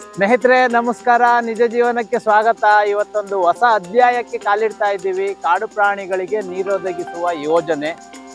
ಸ್ನೇಹಿತರೆ ನಮಸ್ಕಾರ, ನಿಜ ಜೀವನಕ್ಕೆ ಸ್ವಾಗತ. ಇವತ್ತೊಂದು ಹೊಸ ಅಧ್ಯಾಯಕ್ಕೆ ಕಾಲಿಡ್ತಾ ಇದ್ದೀವಿ. ಕಾಡು ಪ್ರಾಣಿಗಳಿಗೆ ನೀರೊದಗಿಸುವ ಯೋಜನೆ.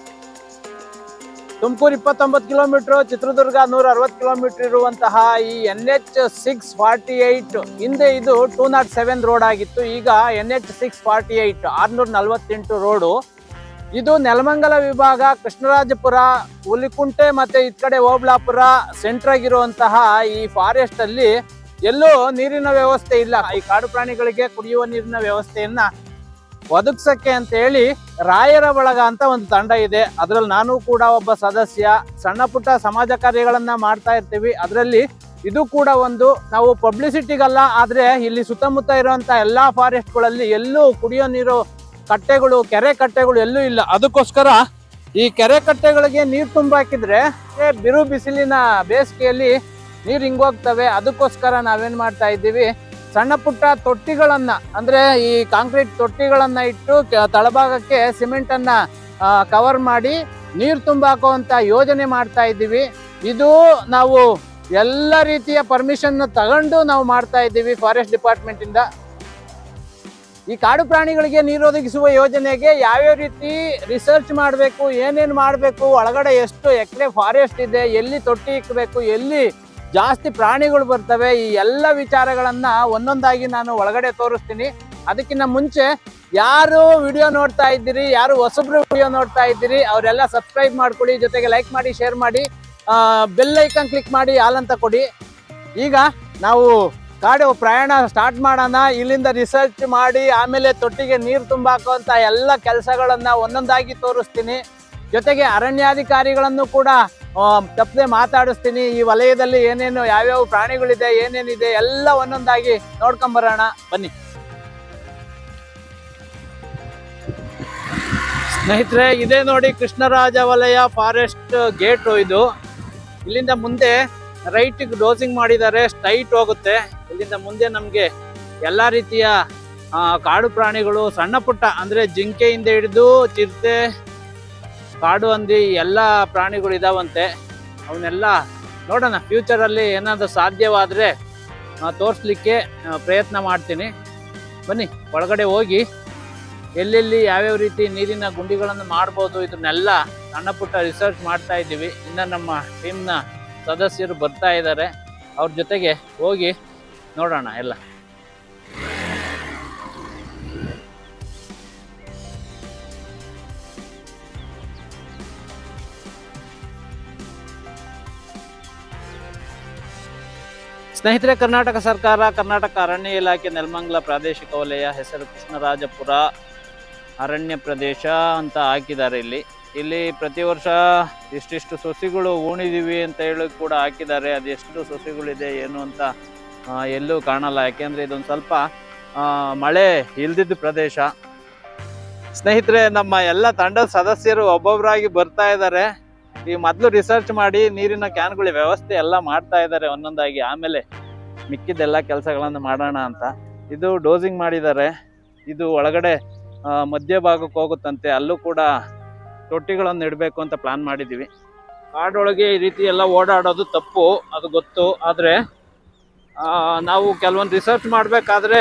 ತುಮಕೂರು 29 ಕಿಲೋಮೀಟರ್, ಚಿತ್ರದುರ್ಗ 160 ಕಿಲೋಮೀಟರ್ ಇರುವಂತಹ ಈ NH 648 ಹಿಂದೆ ಇದು 207 ರೋಡ್ ಆಗಿತ್ತು. ಈಗ NH 648 648 ರೋಡು. ಇದು ನೆಲಮಂಗಲ ವಿಭಾಗ, ಕೃಷ್ಣರಾಜಪುರ, ಹುಲಿಕುಂಟೆ ಮತ್ತೆ ಈ ಕಡೆ ಓಬಳಾಪುರ ಸೆಂಟರ್ ಆಗಿರುವಂತಹ ಈ ಫಾರೆಸ್ಟ್ ಅಲ್ಲಿ ಎಲ್ಲೂ ನೀರಿನ ವ್ಯವಸ್ಥೆ ಇಲ್ಲ. ಈ ಕಾಡು ಪ್ರಾಣಿಗಳಿಗೆ ಕುಡಿಯುವ ನೀರಿನ ವ್ಯವಸ್ಥೆಯನ್ನ ಒದಗಿಸಕ್ಕೆ ಅಂತ ಹೇಳಿ ರಾಯರ ಬಳಗ ಅಂತ ಒಂದು ತಂಡ ಇದೆ. ಅದರಲ್ಲಿ ನಾನು ಕೂಡ ಒಬ್ಬ ಸದಸ್ಯ. ಸಣ್ಣ ಪುಟ್ಟ ಸಮಾಜ ಕಾರ್ಯಗಳನ್ನ ಮಾಡ್ತಾ ಇರ್ತೀವಿ. ಅದರಲ್ಲಿ ಇದು ಕೂಡ ಒಂದು. ನಾವು ಪಬ್ಲಿಸಿಟಿಗಲ್ಲ, ಆದ್ರೆ ಇಲ್ಲಿ ಸುತ್ತಮುತ್ತ ಇರುವಂತ ಎಲ್ಲಾ ಫಾರೆಸ್ಟ್ಗಳಲ್ಲಿ ಎಲ್ಲೂ ಕುಡಿಯೋ ನೀರು ಕಟ್ಟೆಗಳು, ಕೆರೆ ಕಟ್ಟೆಗಳು ಎಲ್ಲೂ ಇಲ್ಲ. ಅದಕ್ಕೋಸ್ಕರ ಈ ಕೆರೆ ಕಟ್ಟೆಗಳಿಗೆ ನೀರು ತುಂಬಾಕಿದ್ರೆ ಬಿರು ಬಿಸಿಲಿನ ಬೇಸಿಗೆಯಲ್ಲಿ ನೀರು ಹಿಂಗೋಗ್ತವೆ. ಅದಕ್ಕೋಸ್ಕರ ನಾವೇನ್ ಮಾಡ್ತಾ ಇದ್ದೀವಿ, ಸಣ್ಣ ಪುಟ್ಟ ತೊಟ್ಟಿಗಳನ್ನ, ಅಂದ್ರೆ ಈ ಕಾಂಕ್ರೀಟ್ ತೊಟ್ಟಿಗಳನ್ನ ಇಟ್ಟು ತಳಭಾಗಕ್ಕೆ ಸಿಮೆಂಟ್ ಅನ್ನ ಕವರ್ ಮಾಡಿ ನೀರು ತುಂಬಾಕುವಂತ ಯೋಜನೆ ಮಾಡ್ತಾ ಇದ್ದೀವಿ. ಇದು ನಾವು ಎಲ್ಲ ರೀತಿಯ ಪರ್ಮಿಷನ್ ತಗೊಂಡು ನಾವು ಮಾಡ್ತಾ ಇದ್ದೀವಿ ಫಾರೆಸ್ಟ್ ಡಿಪಾರ್ಟ್ಮೆಂಟ್ ಇಂದ. ಈ ಕಾಡು ಪ್ರಾಣಿಗಳಿಗೆ ನೀರು ಒದಗಿಸುವ ಯೋಜನೆಗೆ ಯಾವ್ಯಾವ ರೀತಿ ರಿಸರ್ಚ್ ಮಾಡಬೇಕು, ಏನೇನು ಮಾಡಬೇಕು, ಒಳಗಡೆ ಎಷ್ಟು ಎಕರೆ ಫಾರೆಸ್ಟ್ ಇದೆ, ಎಲ್ಲಿ ತೊಟ್ಟಿ ಇಕ್ಕಬೇಕು, ಎಲ್ಲಿ ಜಾಸ್ತಿ ಪ್ರಾಣಿಗಳು ಬರ್ತವೆ, ಈ ಎಲ್ಲ ವಿಚಾರಗಳನ್ನ ಒಂದೊಂದಾಗಿ ನಾನು ಒಳಗಡೆ ತೋರಿಸ್ತೀನಿ. ಅದಕ್ಕಿಂತ ಮುಂಚೆ ಯಾರು ವಿಡಿಯೋ ನೋಡ್ತಾ ಇದ್ದೀರಿ, ಯಾರು ಹೊಸಬ್ರು ವಿಡಿಯೋ ನೋಡ್ತಾ ಇದ್ದೀರಿ, ಅವರೆಲ್ಲ ಸಬ್ಸ್ಕ್ರೈಬ್ ಮಾಡ್ಕೊಳ್ಳಿ, ಜೊತೆಗೆ ಲೈಕ್ ಮಾಡಿ, ಶೇರ್ ಮಾಡಿ, ಬೆಲ್ ಐಕನ್ ಕ್ಲಿಕ್ ಮಾಡಿ, ಆಲ್ ಅಂತ ಕೊಡಿ. ಈಗ ನಾವು ಕಾಡು ಪ್ರಯಾಣ ಸ್ಟಾರ್ಟ್ ಮಾಡೋಣ. ಇಲ್ಲಿಂದ ರಿಸರ್ಚ್ ಮಾಡಿ ಆಮೇಲೆ ತೊಟ್ಟಿಗೆ ನೀರು ತುಂಬಾಕುವಂತ ಎಲ್ಲ ಕೆಲಸಗಳನ್ನ ಒಂದೊಂದಾಗಿ ತೋರಿಸ್ತೀನಿ. ಜೊತೆಗೆ ಅರಣ್ಯಾಧಿಕಾರಿಗಳನ್ನು ಕೂಡ ತಪ್ಪದೆ ಮಾತಾಡಿಸ್ತೀನಿ. ಈ ವಲಯದಲ್ಲಿ ಏನೇನು ಯಾವ್ಯಾವ ಪ್ರಾಣಿಗಳಿದೆ, ಏನೇನಿದೆ ಎಲ್ಲ ಒಂದೊಂದಾಗಿ ನೋಡ್ಕೊಂಬರೋಣ ಬನ್ನಿ. ಸ್ನೇಹಿತರೆ, ಇದೇ ನೋಡಿ ಕೃಷ್ಣರಾಜ ವಲಯ ಫಾರೆಸ್ಟ್ ಗೇಟು. ಇದು ಇಲ್ಲಿಂದ ಮುಂದೆ ರೈಟ್ ಡೋಸಿಂಗ್ ಮಾಡಿದ್ದಾರೆ, ಸ್ಟ್ರೈಟ್ ಹೋಗುತ್ತೆ. ಇಲ್ಲಿಂದ ಮುಂದೆ ನಮಗೆ ಎಲ್ಲ ರೀತಿಯ ಕಾಡು ಪ್ರಾಣಿಗಳು, ಸಣ್ಣ ಪುಟ್ಟ ಅಂದ್ರೆ ಜಿಂಕೆಯಿಂದ ಹಿಡಿದು ಚಿರತೆ, ಕಾಡು ಹಂದಿ ಎಲ್ಲ ಪ್ರಾಣಿಗಳು ಇದಾವಂತೆ. ಅವನ್ನೆಲ್ಲ ನೋಡೋಣ, ಫ್ಯೂಚರಲ್ಲಿ ಏನಾದರೂ ಸಾಧ್ಯವಾದರೆ ತೋರಿಸ್ಲಿಕ್ಕೆ ಪ್ರಯತ್ನ ಮಾಡ್ತೀನಿ. ಬನ್ನಿ ಒಳಗಡೆ ಹೋಗಿ ಎಲ್ಲೆಲ್ಲಿ ಯಾವ್ಯಾವ ರೀತಿ ನೀರಿನ ಗುಂಡಿಗಳನ್ನು ಮಾಡ್ಬೋದು ಇದನ್ನೆಲ್ಲ ಸಣ್ಣ ಪುಟ್ಟ ರಿಸರ್ಚ್ ಮಾಡ್ತಾ ಇದ್ದೀವಿ. ಇನ್ನು ನಮ್ಮ ಟೀಮ್ನ ಸದಸ್ಯರು ಬರ್ತಾ ಇದ್ದಾರೆ, ಅವ್ರ ಜೊತೆಗೆ ಹೋಗಿ ನೋಡೋಣ ಎಲ್ಲ. ಸ್ನೇಹಿತರೆ, ಕರ್ನಾಟಕ ಸರ್ಕಾರ, ಕರ್ನಾಟಕ ಅರಣ್ಯ ಇಲಾಖೆ, ನೆಲಮಂಗಲ ಪ್ರಾದೇಶಿಕ ವಲಯ, ಹೆಸರು ಕೃಷ್ಣರಾಜಪುರ ಅರಣ್ಯ ಪ್ರದೇಶ ಅಂತ ಹಾಕಿದ್ದಾರೆ. ಇಲ್ಲಿ ಪ್ರತಿ ವರ್ಷ ಇಷ್ಟಿಷ್ಟು ಸಸಿಗಳು ಉಣಿದೀವಿ ಅಂತ ಹೇಳಿ ಕೂಡ ಹಾಕಿದ್ದಾರೆ. ಅದೆಷ್ಟು ಸಸಿಗಳಿದೆ ಏನು ಅಂತ ಎಲ್ಲೂ ಕಾಣಲ್ಲ, ಯಾಕೆಂದರೆ ಇದೊಂದು ಸ್ವಲ್ಪ ಮಳೆ ಇಲ್ದಿದ್ದ ಪ್ರದೇಶ. ಸ್ನೇಹಿತರೆ, ನಮ್ಮ ಎಲ್ಲ ತಂಡದ ಸದಸ್ಯರು ಒಬ್ಬೊಬ್ಬರಾಗಿ ಬರ್ತಾ ಇದ್ದಾರೆ. ಈ ಮೊದಲು ರಿಸರ್ಚ್ ಮಾಡಿ ನೀರಿನ ಕ್ಯಾನ್ಗಳ ವ್ಯವಸ್ಥೆ ಎಲ್ಲ ಮಾಡ್ತಾ ಇದ್ದಾರೆ ಒಂದೊಂದಾಗಿ, ಆಮೇಲೆ ಮಿಕ್ಕಿದ್ದೆಲ್ಲ ಕೆಲಸಗಳನ್ನು ಮಾಡೋಣ ಅಂತ. ಇದು ಡೋಸಿಂಗ್ ಮಾಡಿದ್ದಾರೆ. ಇದು ಒಳಗಡೆ ಮಧ್ಯಭಾಗಕ್ಕೆ ಹೋಗುತ್ತಂತೆ, ಅಲ್ಲೂ ಕೂಡ ತೊಟ್ಟಿಗಳನ್ನು ಇಡಬೇಕು ಅಂತ ಪ್ಲಾನ್ ಮಾಡಿದ್ದೀವಿ. ಕಾಡೊಳಗೆ ಈ ರೀತಿ ಎಲ್ಲ ಓಡಾಡೋದು ತಪ್ಪು, ಅದು ಗೊತ್ತು. ಆದರೆ ನಾವು ಕೆಲವೊಂದು ರಿಸರ್ಚ್ ಮಾಡಬೇಕಾದ್ರೆ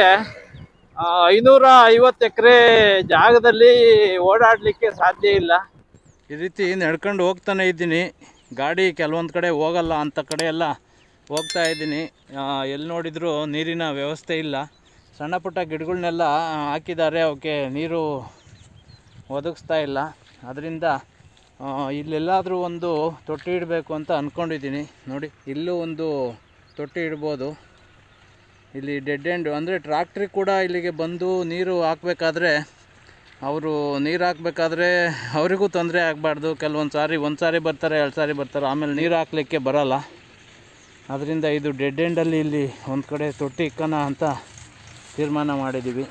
550 ಎಕರೆ ಜಾಗದಲ್ಲಿ ಓಡಾಡಲಿಕ್ಕೆ ಸಾಧ್ಯ ಇಲ್ಲ. ಈ ರೀತಿ ನಡ್ಕೊಂಡು ಹೋಗ್ತಾನೆ ಇದ್ದೀನಿ. ಗಾಡಿ ಕೆಲವೊಂದು ಕಡೆ ಹೋಗಲ್ಲ, ಅಂಥ ಕಡೆ ಎಲ್ಲ ಹೋಗ್ತಾ ಇದ್ದೀನಿ. ಎಲ್ಲಿ ನೋಡಿದರೂ ನೀರಿನ ವ್ಯವಸ್ಥೆ ಇಲ್ಲ. ಸಣ್ಣ ಪುಟ್ಟ ಗಿಡಗಳನ್ನೆಲ್ಲ ಹಾಕಿದ್ದಾರೆ, ಅವಕ್ಕೆ ನೀರು ಒದಗಿಸ್ತಾ ಇಲ್ಲ. ಅದರಿಂದ ಇಲ್ಲೆಲ್ಲಾದರೂ ಒಂದು ತೊಟ್ಟಿ ಇಡಬೇಕು ಅಂತ ಅಂದ್ಕೊಂಡಿದ್ದೀನಿ. ನೋಡಿ, ಇಲ್ಲೂ ಒಂದು ತೊಟ್ಟಿ ಇಡ್ಬೋದು. ಇಲ್ಲಿ ಡೆಡ್ ಎಂಡ್, ಅಂದರೆ ಟ್ರಾಕ್ಟ್ರಿಗೆ ಕೂಡ ಇಲ್ಲಿಗೆ ಬಂದು ನೀರು ಹಾಕಬೇಕಾದ್ರೆ, ಅವರು ನೀರು ಹಾಕಬೇಕಾದ್ರೆ ಅವರಿಗೂ ತೊಂದರೆ ಆಗಬಾರ್ದು. ಕೆಲವೊಂದು ಸಾರಿ ಒಂದು ಸಾರಿ ಬರ್ತಾರೆ, 2 ಸಾರಿ ಬರ್ತಾರೆ, ಆಮೇಲೆ ನೀರು ಹಾಕಲಿಕ್ಕೆ ಬರೋಲ್ಲ. ಅದರಿಂದ ಇದು ಡೆಡ್ ಎಂಡಲ್ಲಿ ಇಲ್ಲಿ ಒಂದು ಕಡೆ ತೊಟ್ಟಿ ಇಕ್ಕೋಣ ಅಂತ ತೀರ್ಮಾನ ಮಾಡಿದ್ದೀವಿ.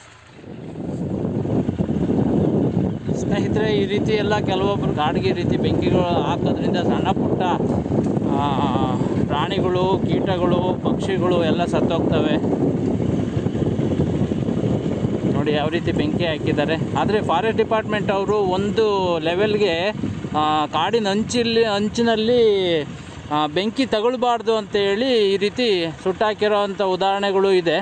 ಸ್ನೇಹಿತರೆ, ಈ ರೀತಿ ಎಲ್ಲ ಕೆಲವೊಬ್ಬರು ಗಾಡಿಗೆ ಈ ರೀತಿ ಬೆಂಕಿಗಳು ಹಾಕೋದ್ರಿಂದ ಸಣ್ಣ ಪುಟ್ಟ ಪ್ರಾಣಿಗಳು, ಕೀಟಗಳು, ಪಕ್ಷಿಗಳು ಎಲ್ಲ ಸತ್ತೋಗ್ತವೆ. ನೋಡಿ ಯಾವ ರೀತಿ ಬೆಂಕಿ ಹಾಕಿದ್ದಾರೆ. ಆದರೆ ಫಾರೆಸ್ಟ್ ಡಿಪಾರ್ಟ್ಮೆಂಟ್ ಅವರು ಒಂದು ಲೆವೆಲ್ಗೆ ಕಾಡಿನ ಅಂಚಿನಲ್ಲಿ ಬೆಂಕಿ ತಗೊಳ್ಬಾರ್ದು ಅಂತೇಳಿ ಈ ರೀತಿ ಸುಟ್ಟಾಕಿರೋವಂಥ ಉದಾಹರಣೆಗಳು ಇದೆ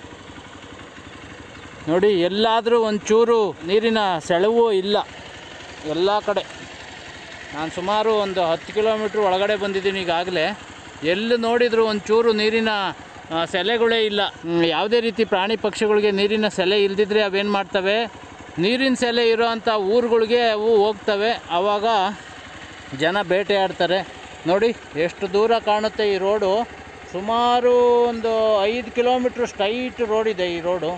ನೋಡಿ. ಎಲ್ಲಾದರೂ ಒಂಚೂರು ನೀರಿನ ಸೆಳವು ಇಲ್ಲ ಎಲ್ಲ ಕಡೆ. ನಾನು ಸುಮಾರು ಒಂದು 10 ಕಿಲೋಮೀಟ್ರ್ ಒಳಗಡೆ ಬಂದಿದ್ದೀನಿ ಈಗಾಗಲೇ. ಎಲ್ಲಿ ನೋಡಿದರೂ ಒಂಚೂರು ನೀರಿನ ಸೆಲೆಗಳೇ ಇಲ್ಲ. ಯಾವುದೇ ರೀತಿ ಪ್ರಾಣಿ ಪಕ್ಷಿಗಳಿಗೆ ನೀರಿನ ಸೆಲೆ ಇಲ್ದಿದ್ರೆ ಅವೇನು ಮಾಡ್ತವೆ, ನೀರಿನ ಸೆಲೆ ಇರೋವಂಥ ಊರುಗಳಿಗೆ ಅವು ಹೋಗ್ತವೆ. ಆವಾಗ ಜನ ಬೇಟೆಯಾಡ್ತಾರೆ. ನೋಡಿ ಎಷ್ಟು ದೂರ ಕಾಣುತ್ತೆ ಈ ರೋಡು. ಸುಮಾರು ಒಂದು 5 ಕಿಲೋಮೀಟ್ರ್ ಸ್ಟ್ರೈಟ್ ರೋಡ್ ಇದೆ ಈ ರೋಡು.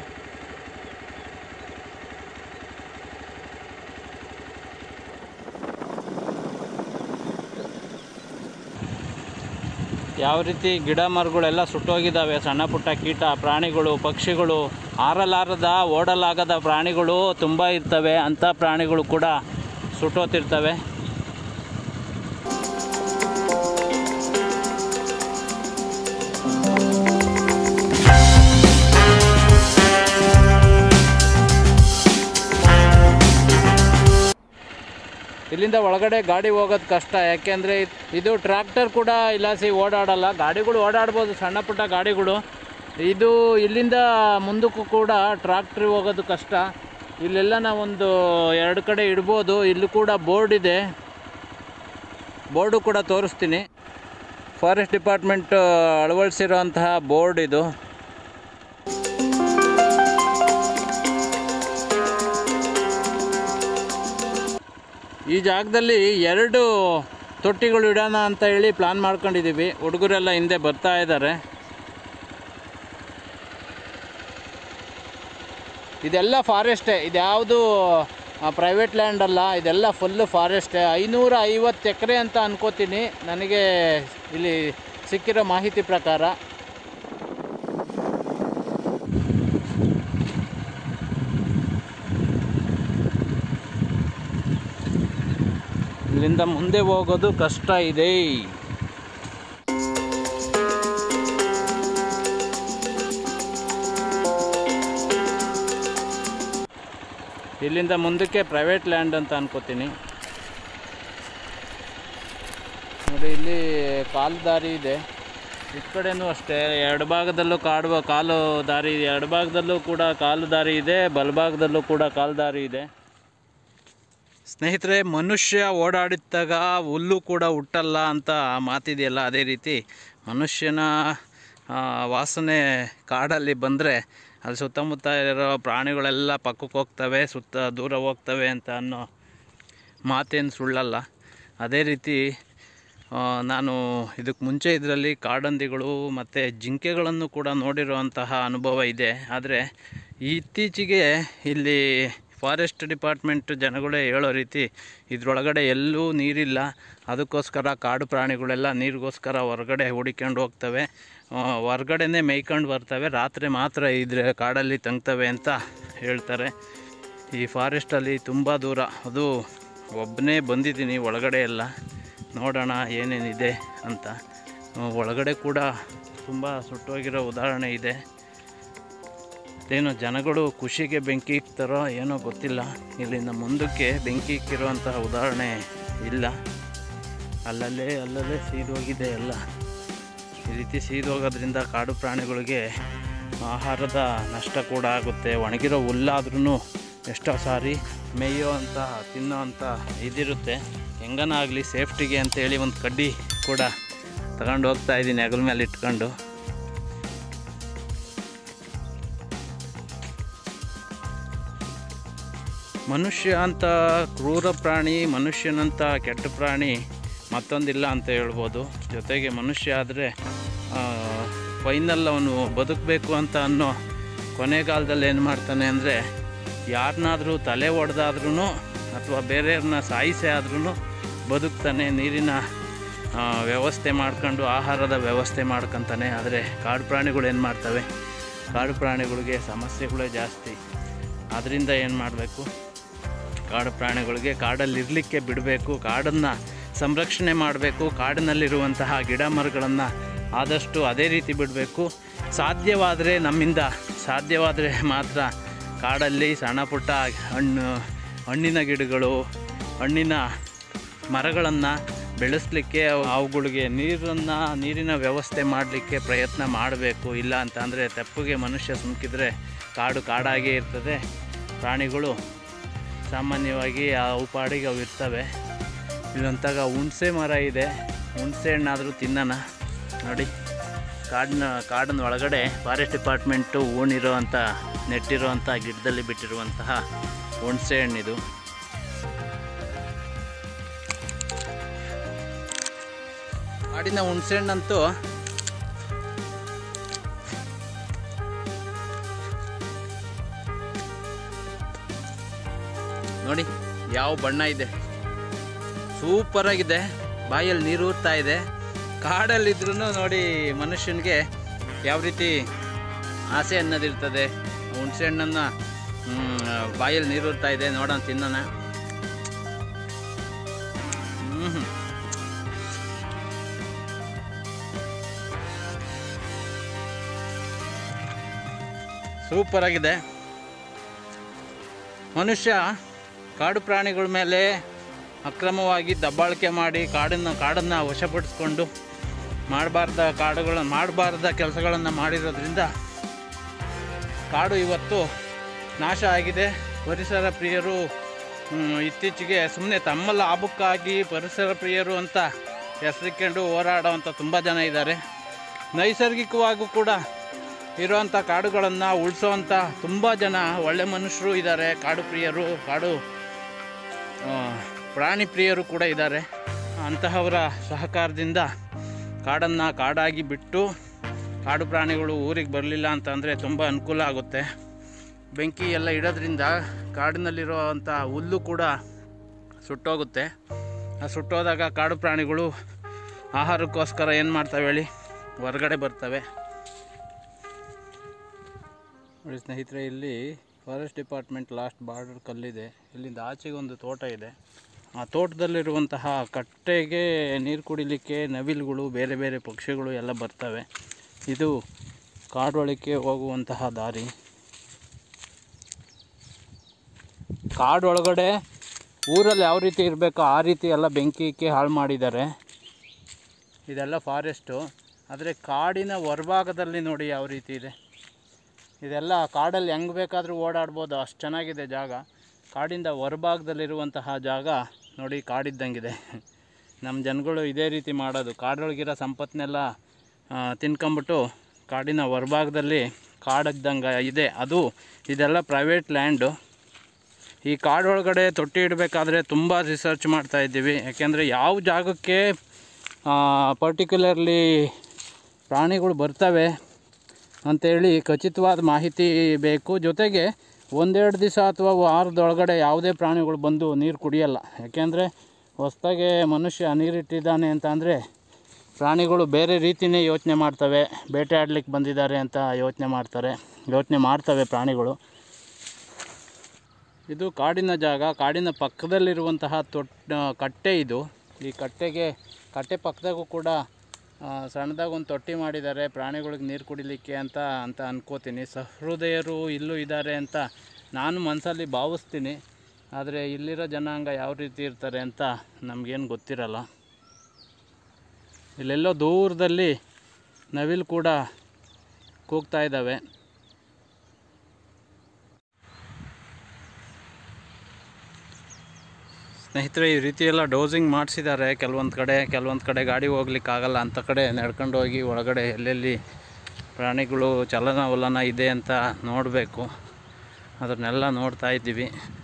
ಯಾವ ರೀತಿ ಗಿಡ ಮರಗಳೆಲ್ಲ ಸುಟ್ಟೋಗಿದ್ದಾವೆ. ಸಣ್ಣ ಪುಟ್ಟ ಕೀಟ ಪ್ರಾಣಿಗಳು ಪಕ್ಷಿಗಳು, ಹಾರಲಾರದ ಓಡಲಾಗದ ಪ್ರಾಣಿಗಳು ತುಂಬ ಇರ್ತವೆ. ಅಂಥ ಪ್ರಾಣಿಗಳು ಕೂಡ ಸುಟ್ಟೋತಿರ್ತವೆ. ಇಲ್ಲಿಂದ ಒಳಗಡೆ ಗಾಡಿ ಹೋಗೋದು ಕಷ್ಟ. ಯಾಕೆಂದರೆ ಇದು ಟ್ರ್ಯಾಕ್ಟರ್ ಕೂಡ ಇಲ್ಲಾಸಿ ಓಡಾಡಲ್ಲ. ಗಾಡಿಗಳು ಓಡಾಡ್ಬೋದು, ಸಣ್ಣ ಪುಟ್ಟ ಗಾಡಿಗಳು. ಇದು ಇಲ್ಲಿಂದ ಮುಂದಕ್ಕೂ ಕೂಡ ಟ್ರ್ಯಾಕ್ಟ್ರಿ ಹೋಗೋದು ಕಷ್ಟ. ಇಲ್ಲೆಲ್ಲ ನಾವೊಂದು 2 ಕಡೆ ಇಡ್ಬೋದು. ಇಲ್ಲೂ ಕೂಡ ಬೋರ್ಡ್ ಇದೆ, ಬೋರ್ಡು ಕೂಡ ತೋರಿಸ್ತೀನಿ. ಫಾರೆಸ್ಟ್ ಡಿಪಾರ್ಟ್ಮೆಂಟ್ ಅಳವಡಿಸಿರೋಂತಹ ಬೋರ್ಡ್ ಇದು. ಈ ಜಾಗದಲ್ಲಿ 2 ತೊಟ್ಟಿಗಳು ಇಡೋಣ ಅಂತ ಹೇಳಿ ಪ್ಲಾನ್ ಮಾಡ್ಕೊಂಡಿದ್ದೀವಿ. ಹುಡುಗರೆಲ್ಲ ಹಿಂದೆ ಬರ್ತಾ ಇದ್ದಾರೆ. ಇದೆಲ್ಲ ಫಾರೆಸ್ಟೇ, ಇದ್ಯಾವುದು ಪ್ರೈವೇಟ್ ಲ್ಯಾಂಡ್ ಅಲ್ಲ. ಇದೆಲ್ಲ ಫುಲ್ಲು ಫಾರೆಸ್ಟೇ. 550 ಎಕರೆ ಅಂತ ಅನ್ಕೋತೀನಿ ನನಗೆ ಇಲ್ಲಿ ಸಿಕ್ಕಿರೋ ಮಾಹಿತಿ ಪ್ರಕಾರ. ಇಲ್ಲಿಂದ ಮುಂದೆ ಹೋಗೋದು ಕಷ್ಟ ಇದೆ. ಇಲ್ಲಿಂದ ಮುಂದಕ್ಕೆ ಪ್ರೈವೇಟ್ ಲ್ಯಾಂಡ್ ಅಂತ ಅನ್ಕೋತೀನಿ. ನೋಡಿ ಇಲ್ಲಿ ಕಾಲು ದಾರಿ ಇದೆ. ಈ ಕಡೆನೂ ಅಷ್ಟೇ 2 ಭಾಗದಲ್ಲೂ ಕಾಲು ದಾರಿ ಇದೆ. 2 ಭಾಗದಲ್ಲೂ ಕೂಡ ಕಾಲು ದಾರಿ ಇದೆ, ಬಲಭಾಗದಲ್ಲೂ ಕೂಡ ಕಾಲು ದಾರಿ ಇದೆ. ಸ್ನೇಹಿತರೆ, ಮನುಷ್ಯ ಓಡಾಡಿದಾಗ ಹುಲ್ಲು ಕೂಡ ಹುಟ್ಟಲ್ಲ ಅಂತ ಮಾತಿದೆಯಲ್ಲ, ಅದೇ ರೀತಿ ಮನುಷ್ಯನ ವಾಸನೆ ಕಾಡಲ್ಲಿ ಬಂದರೆ ಅಲ್ಲಿ ಸುತ್ತಮುತ್ತ ಇರೋ ಪ್ರಾಣಿಗಳೆಲ್ಲ ಪಕ್ಕಕ್ಕೆ ಹೋಗ್ತವೆ, ದೂರ ಹೋಗ್ತವೆ ಅಂತ ಅನ್ನೋ ಮಾತೇನು ಸುಳ್ಳಲ್ಲ. ಅದೇ ರೀತಿ ನಾನು ಇದಕ್ಕೆ ಮುಂಚೆ ಇದರಲ್ಲಿ ಕಾಡಂದಿಗಳು ಮತ್ತು ಜಿಂಕೆಗಳನ್ನು ಕೂಡ ನೋಡಿರುವಂತಹ ಅನುಭವ ಇದೆ. ಆದರೆ ಇತ್ತೀಚೆಗೆ ಇಲ್ಲಿ ಫಾರೆಸ್ಟ್ ಡಿಪಾರ್ಟ್ಮೆಂಟ್ ಜನಗಳೇ ಹೇಳೋ ರೀತಿ ಇದರೊಳಗಡೆ ಎಲ್ಲೂ ನೀರಿಲ್ಲ. ಅದಕ್ಕೋಸ್ಕರ ಕಾಡು ಪ್ರಾಣಿಗಳೆಲ್ಲ ನೀರಿಗೋಸ್ಕರ ಹೊರಗಡೆ ಹುಡಿಕೊಂಡು ಹೋಗ್ತವೆ, ಹೊರಗಡೆನೇ ಮೇಯ್ಕೊಂಡು ಬರ್ತವೆ. ರಾತ್ರಿ ಮಾತ್ರ ಇದ್ರೆ ಕಾಡಲ್ಲಿ ತಂಗ್ತವೆ ಅಂತ ಹೇಳ್ತಾರೆ. ಈ ಫಾರೆಸ್ಟಲ್ಲಿ ತುಂಬ ದೂರ, ಅದು ಒಬ್ಬನೇ ಬಂದಿದ್ದೀನಿ ಒಳಗಡೆ ಎಲ್ಲ ನೋಡೋಣ ಏನೇನಿದೆ ಅಂತ. ಒಳಗಡೆ ಕೂಡ ತುಂಬ ಸುಟ್ಟೋಗಿರೋ ಉದಾಹರಣೆ ಇದೆ. ಏನೋ ಜನಗಳು ಖುಷಿಗೆ ಬೆಂಕಿ ಇಕ್ತಾರೋ ಏನೋ ಗೊತ್ತಿಲ್ಲ. ಇಲ್ಲಿಂದ ಮುಂದಕ್ಕೆ ಬೆಂಕಿ ಇಕ್ಕಿರುವಂತಹ ಉದಾಹರಣೆ ಇಲ್ಲ. ಅಲ್ಲಲ್ಲೇ ಸೀದೋಗಿದೆ ಎಲ್ಲ. ಈ ರೀತಿ ಸೀದೋಗೋದ್ರಿಂದ ಕಾಡು ಪ್ರಾಣಿಗಳಿಗೆ ಆಹಾರದ ನಷ್ಟ ಕೂಡ ಆಗುತ್ತೆ. ಒಣಗಿರೋ ಹುಲ್ಲಾದ್ರೂ ಎಷ್ಟೋ ಸಾರಿ ಮೇಯೋ ಅಂತ ತಿನ್ನೋ ಅಂತ ಇದಿರುತ್ತೆ. ಹೆಂಗನ ಆಗಲಿ ಸೇಫ್ಟಿಗೆ ಅಂತೇಳಿ ಒಂದು ಕಡ್ಡಿ ಕೂಡ ತಗೊಂಡು ಹೋಗ್ತಾ ಇದ್ದೀನಿ ಹೆಗಲ ಮೇಲೆ ಇಟ್ಕೊಂಡು. ಮನುಷ್ಯ ಅಂತ ಕ್ರೂರ ಪ್ರಾಣಿ, ಮನುಷ್ಯನಂತ ಕೆಟ್ಟ ಪ್ರಾಣಿ ಮತ್ತೊಂದಿಲ್ಲ ಅಂತ ಹೇಳ್ಬೋದು. ಜೊತೆಗೆ ಮನುಷ್ಯ ಆದರೆ ಫೈನಲ್ ಅವನು ಬದುಕಬೇಕು ಅಂತ ಅನ್ನೋ ಕೊನೆಗಾಲದಲ್ಲಿ ಏನು ಮಾಡ್ತಾನೆ ಅಂದರೆ, ಯಾರನ್ನಾದರೂ ತಲೆ ಒಡೆದಾದ್ರೂ ಅಥವಾ ಬೇರೆಯವ್ರನ್ನ ಸಾಯಿಸೇ ಆದ್ರೂ ಬದುಕ್ತಾನೆ. ನೀರಿನ ವ್ಯವಸ್ಥೆ ಮಾಡ್ಕೊಂಡು ಆಹಾರದ ವ್ಯವಸ್ಥೆ ಮಾಡ್ಕೊತಾನೆ. ಆದರೆ ಕಾಡು ಪ್ರಾಣಿಗಳು ಏನು ಮಾಡ್ತವೆ, ಕಾಡು ಪ್ರಾಣಿಗಳಿಗೆ ಸಮಸ್ಯೆಗಳೇ ಜಾಸ್ತಿ. ಅದರಿಂದ ಏನು ಮಾಡಬೇಕು, ಕಾಡು ಪ್ರಾಣಿಗಳಿಗೆ ಕಾಡಲ್ಲಿ ಇರಲಿಕ್ಕೆ ಬಿಡಬೇಕು, ಕಾಡನ್ನು ಸಂರಕ್ಷಣೆ ಮಾಡಬೇಕು. ಕಾಡಿನಲ್ಲಿರುವಂತಹ ಗಿಡ ಮರಗಳನ್ನು ಆದಷ್ಟು ಅದೇ ರೀತಿ ಬಿಡಬೇಕು. ಸಾಧ್ಯವಾದರೆ ನಮ್ಮಿಂದ ಸಾಧ್ಯವಾದರೆ ಮಾತ್ರ ಕಾಡಲ್ಲಿ ಸಣ್ಣ ಪುಟ್ಟ ಹಣ್ಣಿನ ಗಿಡಗಳು, ಹಣ್ಣಿನ ಮರಗಳನ್ನು ಬೆಳೆಸಲಿಕ್ಕೆ ಅವುಗಳಿಗೆ ನೀರಿನ ವ್ಯವಸ್ಥೆ ಮಾಡಲಿಕ್ಕೆ ಪ್ರಯತ್ನ ಮಾಡಬೇಕು. ಇಲ್ಲ ಅಂತಂದರೆ ತಪ್ಪಿಗೆ ಮನುಷ್ಯ ಸುಮ್ಕಿದ್ರೆ ಕಾಡಾಗೇ ಇರ್ತದೆ. ಪ್ರಾಣಿಗಳು ಸಾಮಾನ್ಯವಾಗಿ ಅವು ಪಾಡಿಗೆ ಅವು ಇರ್ತವೆ. ಇಲ್ಲೊಂತಾಗ ಹುಣಸೆ ಮರ ಇದೆ, ಹುಣಸೆ ಹಣ್ಣಾದರೂ ತಿನ್ನೋಣ. ನೋಡಿ, ಕಾಡಿನ ಒಳಗಡೆ ಫಾರೆಸ್ಟ್ ಡಿಪಾರ್ಟ್ಮೆಂಟು ನೆಟ್ಟಿರೋವಂಥ ಗಿಡದಲ್ಲಿ ಬಿಟ್ಟಿರುವಂತಹ ಹುಣಸೆ ಹಣ್ಣಿದು. ಕಾಡಿನ ಹುಣಸೆ ಹಣ್ಣಂತೂ ನೋಡಿ ಯಾವ ಬಣ್ಣ ಇದೆ, ಸೂಪರಾಗಿದೆ. ಬಾಯಲ್ಲಿ ನೀರು ಊರ್ತಾ ಇದೆ. ಕಾಡಲ್ಲಿದ್ರೂ ನೋಡಿ ಮನುಷ್ಯನಿಗೆ ಯಾವ ರೀತಿ ಆಸೆ ಅನ್ನೋದಿರ್ತದೆ. ಹುಣಸೆ ಹಣ್ಣನ್ನು ಬಾಯಲ್ಲಿ ನೀರು ಊರ್ತಾ ಇದೆ. ನೋಡೋಣ, ತಿನ್ನೋಣ. ಸೂಪರಾಗಿದೆ. ಮನುಷ್ಯ ಕಾಡು ಪ್ರಾಣಿಗಳ ಮೇಲೆ ಅಕ್ರಮವಾಗಿ ದಬ್ಬಾಳಿಕೆ ಮಾಡಿ ಕಾಡನ್ನು ವಶಪಡಿಸ್ಕೊಂಡು ಮಾಡಬಾರ್ದ ಕೆಲಸಗಳನ್ನು ಮಾಡಿರೋದ್ರಿಂದ ಕಾಡು ಇವತ್ತು ನಾಶ ಆಗಿದೆ. ಪರಿಸರ ಪ್ರಿಯರು ಇತ್ತೀಚೆಗೆ ಸುಮ್ಮನೆ ತಮ್ಮ ಲಾಭಕ್ಕಾಗಿ ಪರಿಸರ ಪ್ರಿಯರು ಅಂತ ಹೆಸರಿಕೊಂಡು ಹೋರಾಡೋವಂಥ ತುಂಬ ಜನ ಇದ್ದಾರೆ. ನೈಸರ್ಗಿಕವಾಗೂ ಕೂಡ ಇರುವಂಥ ಕಾಡುಗಳನ್ನು ಉಳಿಸೋವಂಥ ತುಂಬ ಜನ ಒಳ್ಳೆ ಮನುಷ್ಯರು ಇದ್ದಾರೆ. ಕಾಡು ಪ್ರಿಯರು, ಪ್ರಾಣಿ ಪ್ರಿಯರು ಕೂಡ ಇದ್ದಾರೆ. ಅಂತಹವರ ಸಹಕಾರದಿಂದ ಕಾಡನ್ನು ಕಾಡಾಗಿ ಬಿಟ್ಟು ಕಾಡು ಪ್ರಾಣಿಗಳು ಊರಿಗೆ ಬರಲಿಲ್ಲ ಅಂತಂದರೆ ತುಂಬ ಅನುಕೂಲ ಆಗುತ್ತೆ. ಬೆಂಕಿ ಎಲ್ಲ ಇಡೋದ್ರಿಂದ ಕಾಡಿನಲ್ಲಿರುವಂಥ ಹುಲ್ಲು ಕೂಡ ಸುಟ್ಟೋಗುತ್ತೆ. ಆ ಸುಟ್ಟೋದಾಗ ಕಾಡು ಪ್ರಾಣಿಗಳು ಆಹಾರಕ್ಕೋಸ್ಕರ ಏನು ಮಾಡ್ತವೆ ಹೇಳಿ, ಹೊರಗಡೆ ಬರ್ತವೆ. ನೋಡಿ ಸ್ನೇಹಿತರೆ, ಇಲ್ಲಿ ಫಾರೆಸ್ಟ್ ಡಿಪಾರ್ಟ್ಮೆಂಟ್ ಲಾಸ್ಟ್ ಬಾರ್ಡರ್ ಕಲ್ಲಿದೆ. ಇಲ್ಲಿಂದ ಆಚೆಗೆ ಒಂದು ತೋಟ ಇದೆ. ಆ ತೋಟದಲ್ಲಿರುವಂತಹ ಕಟ್ಟೆಗೆ ನೀರು ಕುಡಿಲಿಕ್ಕೆ ನವಿಲುಗಳು, ಬೇರೆ ಬೇರೆ ಪಕ್ಷಿಗಳು ಎಲ್ಲ ಬರ್ತವೆ. ಇದು ಕಾಡೊಳಕ್ಕೆ ಹೋಗುವಂತಹ ದಾರಿ. ಕಾಡೊಳಗಡೆ ಊರಲ್ಲಿ ಯಾವ ರೀತಿ ಇರಬೇಕೋ ಆ ರೀತಿ ಎಲ್ಲ ಬೆಂಕಿಕ್ಕೆ ಹಾಳು ಮಾಡಿದ್ದಾರೆ. ಇದೆಲ್ಲ ಫಾರೆಸ್ಟು. ಆದರೆ ಕಾಡಿನ ಹೊರಭಾಗದಲ್ಲಿ ನೋಡಿ ಯಾವ ರೀತಿ ಇದೆ. ಇದೆಲ್ಲ ಕಾಡಲ್ಲಿ ಹೆಂಗೆ ಬೇಕಾದರೂ ಓಡಾಡ್ಬೋದು, ಅಷ್ಟು ಚೆನ್ನಾಗಿದೆ ಜಾಗ. ಕಾಡಿಂದ ಹೊರಭಾಗದಲ್ಲಿರುವಂತಹ ಜಾಗ ನೋಡಿ ಕಾಡಿದ್ದಂಗಿದೆ. ನಮ್ಮ ಜನಗಳು ಇದೇ ರೀತಿ ಮಾಡೋದು. ಕಾಡೊಳಗಿರೋ ಸಂಪತ್ತನ್ನೆಲ್ಲ ತಿನ್ಕೊಂಬಿಟ್ಟು ಕಾಡಿನ ಹೊರಭಾಗದಲ್ಲಿ ಕಾಡಿದ್ದಂಗೆ ಇದೆ. ಇದೆಲ್ಲ ಪ್ರೈವೇಟ್ ಲ್ಯಾಂಡು. ಈ ಕಾಡೊಳಗಡೆ ತೊಟ್ಟಿ ಇಡಬೇಕಾದ್ರೆ ತುಂಬ ರಿಸರ್ಚ್ ಮಾಡ್ತಾಯಿದ್ದೀವಿ. ಯಾಕೆಂದರೆ ಯಾವ ಜಾಗಕ್ಕೆ ಪರ್ಟಿಕ್ಯುಲರ್ಲಿ ಪ್ರಾಣಿಗಳು ಬರ್ತವೆ ಅಂಥೇಳಿ ಖಚಿತವಾದ ಮಾಹಿತಿ ಬೇಕು. ಜೊತೆಗೆ ಒಂದೆರಡು ದಿವಸ ಅಥವಾ ವಾರದೊಳಗಡೆ ಯಾವುದೇ ಪ್ರಾಣಿಗಳು ಬಂದು ನೀರು ಕುಡಿಯಲ್ಲ. ಯಾಕೆಂದರೆ ಹೊಸದಾಗೆ ಮನುಷ್ಯ ನೀರಿಟ್ಟಿದ್ದಾನೆ ಅಂತ ಅಂದರೆ ಪ್ರಾಣಿಗಳು ಬೇರೆ ರೀತಿಯೇ ಯೋಚನೆ ಮಾಡ್ತವೆ. ಬೇಟೆ ಆಡಲಿಕ್ಕೆ ಬಂದಿದ್ದಾರೆ ಅಂತ ಯೋಚನೆ ಮಾಡ್ತವೆ ಪ್ರಾಣಿಗಳು. ಇದು ಕಾಡಿನ ಜಾಗ. ಕಾಡಿನ ಪಕ್ಕದಲ್ಲಿರುವಂತಹ ಕಟ್ಟೆ ಇದು. ಈ ಕಟ್ಟೆ ಪಕ್ಕದಾಗೂ ಕೂಡ ಸಣ್ಣದಾಗಿ ಒಂದು ತೊಟ್ಟಿ ಮಾಡಿದ್ದಾರೆ ಪ್ರಾಣಿಗಳಿಗೆ ನೀರು ಕುಡಿಲಿಕ್ಕೆ ಅಂತ ಅನ್ಕೋತೀನಿ. ಸಹೃದಯರು ಇಲ್ಲೂ ಇದ್ದಾರೆ ಅಂತ ನಾನು ಮನಸ್ಸಲ್ಲಿ ಭಾವಿಸ್ತೀನಿ. ಆದರೆ ಇಲ್ಲಿರೋ ಜನಾಂಗ ಯಾವ ರೀತಿ ಇರ್ತಾರೆ ಅಂತ ನಮಗೇನು ಗೊತ್ತಿರಲ್ಲ. ಇಲ್ಲೆಲ್ಲೋ ದೂರದಲ್ಲಿ ನವಿಲು ಕೂಡ ಕೂಗ್ತಾ ಇದ್ದಾವೆ. ಸ್ನೇಹಿತರೆ, ಈ ರೀತಿ ಎಲ್ಲ ಡೋಸಿಂಗ್ ಮಾಡಿಸಿದ್ದಾರೆ. ಕೆಲವೊಂದು ಕಡೆ ಗಾಡಿ ಹೋಗ್ಲಿಕ್ಕಾಗಲ್ಲ. ಅಂಥ ಕಡೆ ನಡ್ಕೊಂಡು ಹೋಗಿ ಒಳಗಡೆ ಎಲ್ಲೆಲ್ಲಿ ಪ್ರಾಣಿಗಳು ಚಲನವಲನ ಇದೆ ಅಂತ ನೋಡಬೇಕು. ಅದನ್ನೆಲ್ಲ ನೋಡ್ತಾ ಇದ್ದೀವಿ.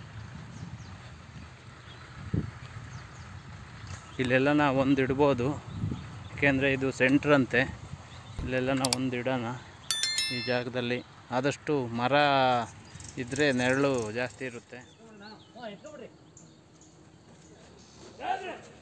ಇಲ್ಲೆಲ್ಲ ನಾವು ಒಂದು ಇಡ್ಬೋದು. ಯಾಕೆಂದರೆ ಇದು ಸೆಂಟ್ರಂತೆ. ಇಲ್ಲೆಲ್ಲ ನಾವು ಒಂದು ಇಡೋಣ ಈ ಜಾಗದಲ್ಲಿ. ಆದಷ್ಟು ಮರ ಇದ್ದರೆ ನೆರಳು ಜಾಸ್ತಿ ಇರುತ್ತೆ.